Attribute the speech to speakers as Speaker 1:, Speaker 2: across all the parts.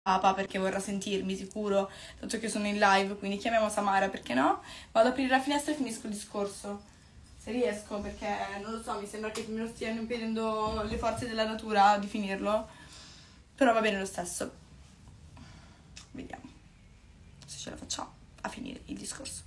Speaker 1: papà perché vorrà sentirmi sicuro, dato che sono in live, quindi chiamiamo Samara, perché no? Vado ad aprire la finestra e finisco il discorso. Se riesco, perché non lo so, mi sembra che me lo stiano impedendo le forze della natura di finirlo. Però va bene lo stesso. Vediamo se ce la facciamo a finire il discorso.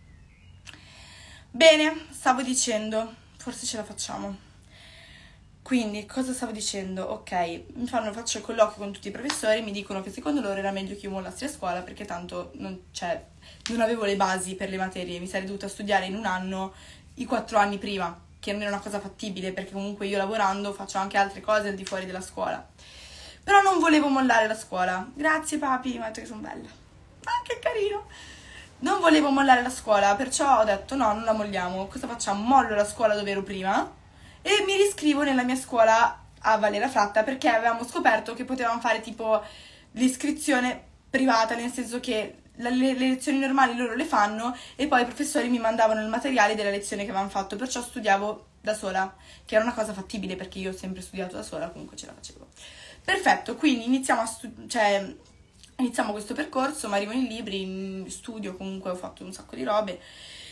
Speaker 1: Bene, stavo dicendo, forse ce la facciamo. Quindi, cosa stavo dicendo? Ok, faccio il colloquio con tutti i professori, mi dicono che secondo loro era meglio che io mollassi a scuola perché tanto non avevo le basi per le materie, mi sarei dovuta studiare in un anno i 4 anni prima, che non era una cosa fattibile perché comunque io lavorando faccio anche altre cose al di fuori della scuola. Però non volevo mollare la scuola. Grazie papi, mi ha detto che sono bella. Ah, che carino! Non volevo mollare la scuola, perciò ho detto no, non la molliamo. Cosa facciamo? Mollo la scuola dove ero prima e mi riscrivo nella mia scuola a Valera Fratta perché avevamo scoperto che potevamo fare tipo l'iscrizione privata, nel senso che le lezioni normali loro le fanno e poi i professori mi mandavano il materiale della lezione che avevano fatto, perciò studiavo da sola, che era una cosa fattibile perché io ho sempre studiato da sola, comunque ce la facevo. Perfetto, quindi iniziamo questo percorso, mi arrivano i libri, in studio, comunque ho fatto un sacco di robe.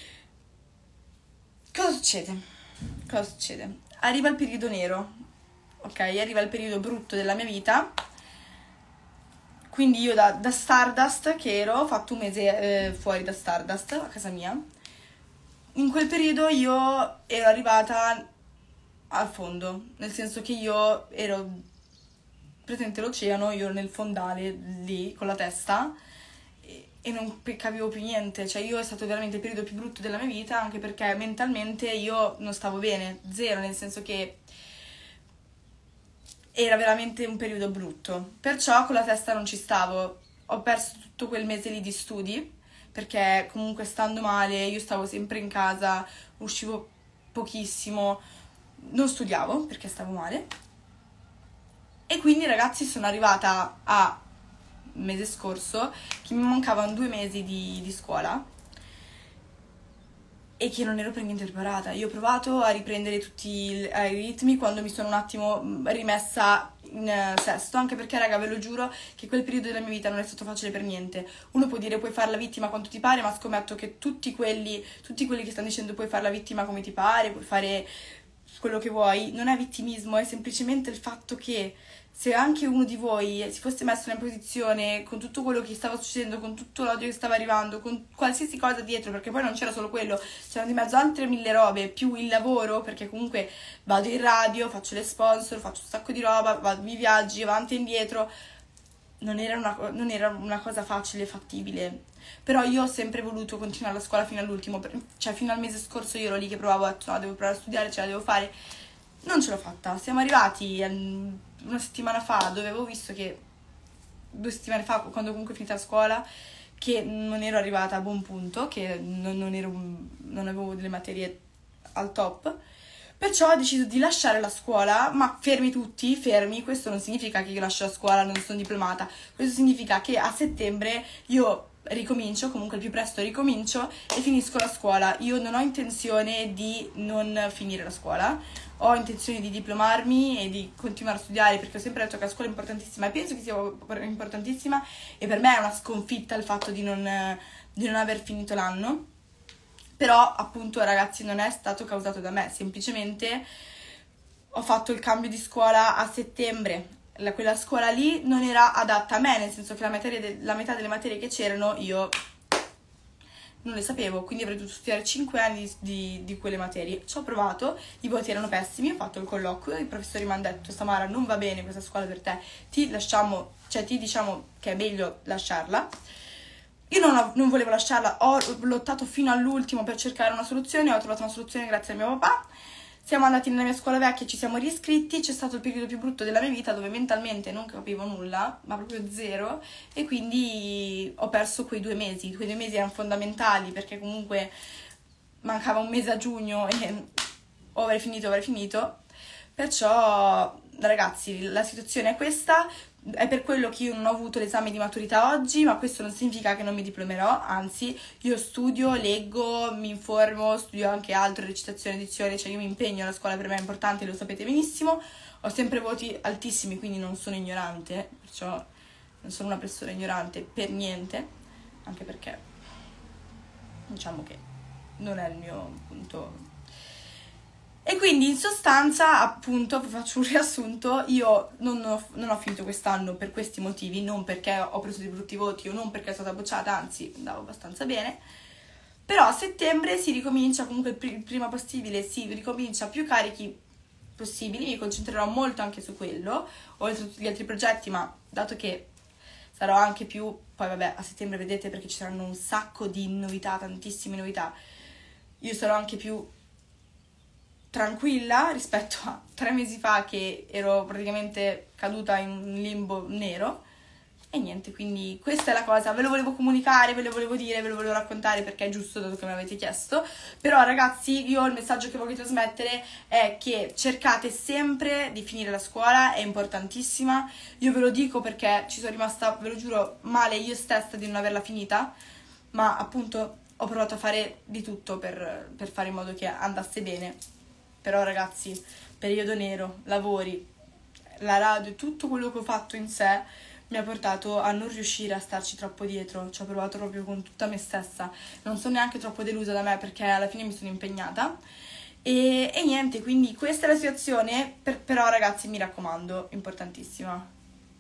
Speaker 1: Cosa succede? Arriva il periodo nero, ok? Arriva il periodo brutto della mia vita. Quindi io da Stardust che ero, ho fatto un mese fuori da Stardust, a casa mia. In quel periodo io ero arrivata al fondo, nel senso che io ero presente l'oceano, io ero nel fondale lì con la testa e non capivo più niente, cioè io è stato veramente il periodo più brutto della mia vita, anche perché mentalmente io non stavo bene, zero, nel senso che era veramente un periodo brutto, perciò con la testa non ci stavo, ho perso tutto quel mese lì di studi, perché comunque stando male, io stavo sempre in casa, uscivo pochissimo, non studiavo perché stavo male, e quindi ragazzi sono arrivata a mese scorso che mi mancavano 2 mesi di scuola e che non ero per niente preparata. Io ho provato a riprendere tutti i ritmi quando mi sono un attimo rimessa in sesto, anche perché raga ve lo giuro che quel periodo della mia vita non è stato facile per niente. Uno può dire puoi fare la vittima quanto ti pare, ma scommetto che tutti quelli che stanno dicendo puoi fare la vittima come ti pare, puoi fare quello che vuoi, non è vittimismo, è semplicemente il fatto che se anche uno di voi si fosse messo in una posizione con tutto quello che stava succedendo, con tutto l'odio che stava arrivando, con qualsiasi cosa dietro, perché poi non c'era solo quello, c'erano di mezzo altre 1000 robe, più il lavoro, perché comunque vado in radio, faccio le sponsor, faccio un sacco di roba, vado i viaggi, avanti e indietro, non era una cosa facile e fattibile. Però io ho sempre voluto continuare la scuola fino all'ultimo, cioè fino al mese scorso io ero lì che provavo, ho detto no, devo provare a studiare, ce la devo fare. Non ce l'ho fatta, siamo arrivati una settimana fa dove avevo visto che 2 settimane fa, quando comunque è finita la scuola, che non ero arrivata a buon punto, che non avevo delle materie al top, perciò ho deciso di lasciare la scuola, ma fermi tutti, fermi, questo non significa che io lascio la scuola, non sono diplomata, questo significa che a settembre io ricomincio, comunque il più presto ricomincio e finisco la scuola. Io non ho intenzione di non finire la scuola, ho intenzione di diplomarmi e di continuare a studiare perché ho sempre detto che la scuola è importantissima e penso che sia importantissima e per me è una sconfitta il fatto di non aver finito l'anno, però appunto ragazzi non è stato causato da me, semplicemente ho fatto il cambio di scuola a settembre. Quella scuola lì non era adatta a me, nel senso che la metà delle materie che c'erano io non le sapevo, quindi avrei dovuto studiare 5 anni di quelle materie. Ci ho provato, i voti erano pessimi, ho fatto il colloquio, i professori mi hanno detto Samara non va bene questa scuola per te, ti diciamo che è meglio lasciarla. Io non volevo lasciarla, ho lottato fino all'ultimo per cercare una soluzione, ho trovato una soluzione grazie al mio papà. Siamo andati nella mia scuola vecchia, ci siamo riscritti, c'è stato il periodo più brutto della mia vita dove mentalmente non capivo nulla, ma proprio zero, e quindi ho perso quei 2 mesi. Quei 2 mesi erano fondamentali perché comunque mancava un mese a giugno e o avrei finito. Perciò, ragazzi, la situazione è questa. È per quello che io non ho avuto l'esame di maturità oggi, ma questo non significa che non mi diplomerò, anzi io studio, leggo, mi informo, studio anche altro, recitazione, edizione, cioè io mi impegno, la scuola per me è importante, lo sapete benissimo, ho sempre voti altissimi, quindi non sono ignorante, perciò non sono una persona ignorante per niente, anche perché diciamo che non è il mio punto. E quindi in sostanza, appunto, vi faccio un riassunto, io non ho finito quest'anno per questi motivi, non perché ho preso dei brutti voti o non perché sono stata bocciata, anzi andavo abbastanza bene, però a settembre si ricomincia, comunque il prima possibile si ricomincia più carichi possibili, mi concentrerò molto anche su quello, oltre a tutti gli altri progetti, ma dato che sarò anche più, poi vabbè a settembre vedete perché ci saranno un sacco di novità, tantissime novità, io sarò anche più tranquilla rispetto a 3 mesi fa che ero praticamente caduta in un limbo nero e niente, quindi questa è la cosa, ve lo volevo comunicare, ve lo volevo dire, ve lo volevo raccontare perché è giusto dato che me l'avete chiesto, però ragazzi io il messaggio che voglio trasmettere è che cercate sempre di finire la scuola, è importantissima, io ve lo dico perché ci sono rimasta, ve lo giuro, male io stessa di non averla finita, ma appunto ho provato a fare di tutto per fare in modo che andasse bene. Però ragazzi, periodo nero, lavori, la radio, tutto quello che ho fatto in sé mi ha portato a non riuscire a starci troppo dietro, ci ho provato proprio con tutta me stessa, non sono neanche troppo delusa da me perché alla fine mi sono impegnata e niente, quindi questa è la situazione, però ragazzi mi raccomando, importantissima.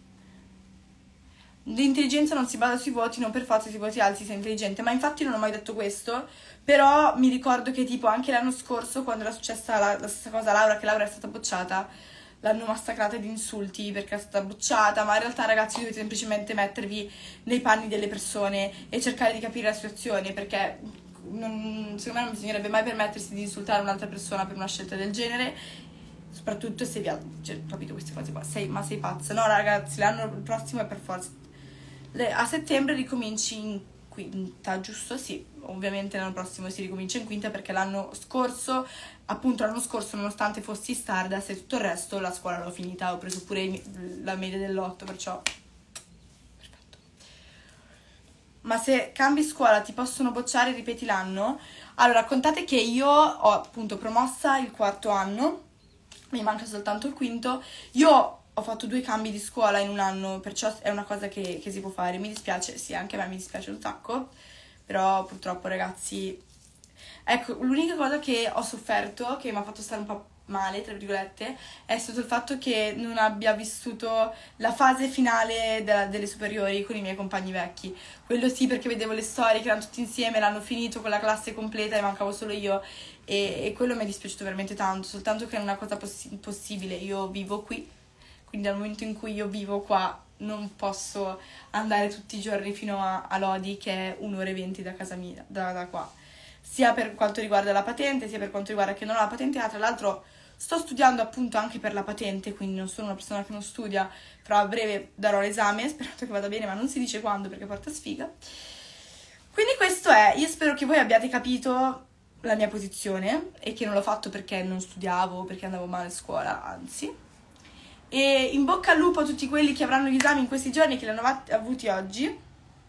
Speaker 1: L'intelligenza non si basa sui voti, non per forza sui voti alti sei intelligente, ma infatti non ho mai detto questo, però mi ricordo che tipo anche l'anno scorso quando era successa la stessa cosa a Laura, che Laura è stata bocciata, l'hanno massacrata di insulti perché è stata bocciata, ma in realtà ragazzi dovete semplicemente mettervi nei panni delle persone e cercare di capire la situazione, perché secondo me non bisognerebbe mai permettersi di insultare un'altra persona per una scelta del genere, soprattutto se vi ha capito queste cose qua, sei pazza, no ragazzi, l'anno prossimo è per forza. A settembre ricominci in quinta, giusto? Sì, ovviamente l'anno prossimo si ricomincia in quinta perché l'anno scorso, nonostante fossi Stardust e tutto il resto, la scuola l'ho finita, ho preso pure la media dell'8, perciò perfetto. Ma se cambi scuola ti possono bocciare e ripeti l'anno? Allora, contate che io ho appunto promossa il 4º anno, mi manca soltanto il 5º, io ho fatto 2 cambi di scuola in un anno, perciò è una cosa che si può fare. Mi dispiace, sì, anche a me mi dispiace un sacco, però purtroppo ragazzi, ecco, l'unica cosa che ho sofferto, che mi ha fatto stare un po' male, tra virgolette, è stato il fatto che non abbia vissuto la fase finale delle superiori con i miei compagni vecchi. Quello sì, perché vedevo le storie che erano tutti insieme, l'hanno finito con la classe completa e mancavo solo io, e quello mi è dispiaciuto veramente tanto, soltanto che è una cosa possibile, io vivo qui. Quindi dal momento in cui io vivo qua non posso andare tutti i giorni fino a Lodi, che è 1 ora e 20 da casa mia, da qua. Sia per quanto riguarda la patente, sia per quanto riguarda che non ho la patente. Tra l'altro sto studiando appunto anche per la patente, quindi non sono una persona che non studia, però a breve darò l'esame, sperando che vada bene, ma non si dice quando perché porta sfiga. Quindi questo è, io spero che voi abbiate capito la mia posizione e che non l'ho fatto perché non studiavo, perché andavo male a scuola, anzi. E in bocca al lupo a tutti quelli che avranno gli esami in questi giorni e che li hanno avuti oggi.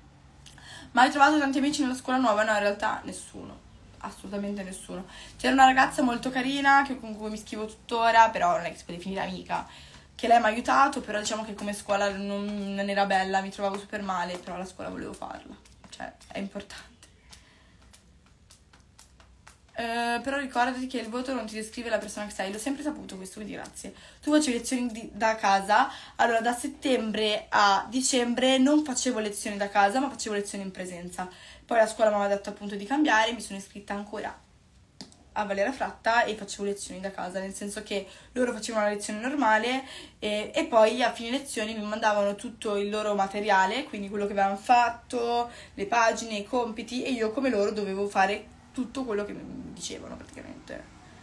Speaker 1: Ma hai trovato tanti amici nella scuola nuova? No, in realtà nessuno, assolutamente nessuno. C'era una ragazza molto carina con cui mi scrivo tuttora, però non è che si può definire amica, che lei mi ha aiutato, però diciamo che come scuola non era bella, mi trovavo super male, però la scuola volevo farla, cioè è importante. Però ricordati che il voto non ti descrive la persona che sei, l'ho sempre saputo questo, quindi grazie. Tu facevi lezioni da casa, allora da settembre a dicembre non facevo lezioni da casa ma facevo lezioni in presenza, poi la scuola mi aveva detto appunto di cambiare, mi sono iscritta ancora a Valera Fratta e facevo lezioni da casa, nel senso che loro facevano la lezione normale e poi a fine lezioni mi mandavano tutto il loro materiale, quindi quello che avevano fatto, le pagine, i compiti, e io come loro dovevo fare tutto quello che mi dicevano praticamente.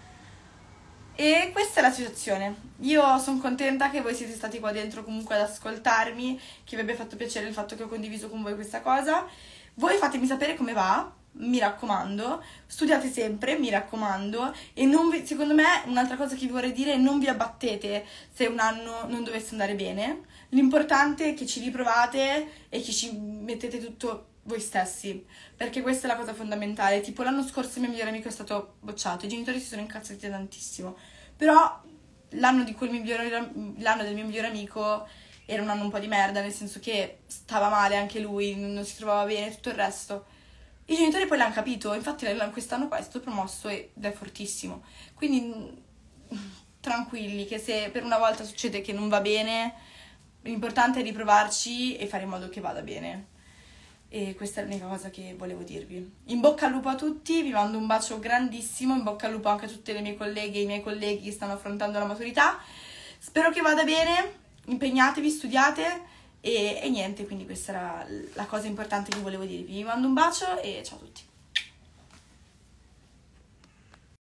Speaker 1: E questa è la situazione. Io sono contenta che voi siete stati qua dentro comunque ad ascoltarmi, che vi abbia fatto piacere il fatto che ho condiviso con voi questa cosa. Voi fatemi sapere come va, mi raccomando, studiate sempre, mi raccomando, e secondo me un'altra cosa che vi vorrei dire è non vi abbattete se un anno non dovesse andare bene. L'importante è che ci riprovate e che ci mettete tutto voi stessi, perché questa è la cosa fondamentale. Tipo l'anno scorso il mio migliore amico è stato bocciato, i genitori si sono incazzati tantissimo, però l'anno del mio migliore amico era un anno un po' di merda, nel senso che stava male anche lui, non si trovava bene, tutto il resto. I genitori poi l'hanno capito, infatti quest'anno qua è stato promosso ed è fortissimo. Quindi tranquilli, che se per una volta succede che non va bene, l'importante è riprovarci e fare in modo che vada bene. E questa è l'unica cosa che volevo dirvi. In bocca al lupo a tutti, vi mando un bacio grandissimo, in bocca al lupo anche a tutte le mie colleghe e i miei colleghi che stanno affrontando la maturità. Spero che vada bene, impegnatevi, studiate e niente, quindi questa era la cosa importante che volevo dirvi. Vi mando un bacio e ciao a tutti.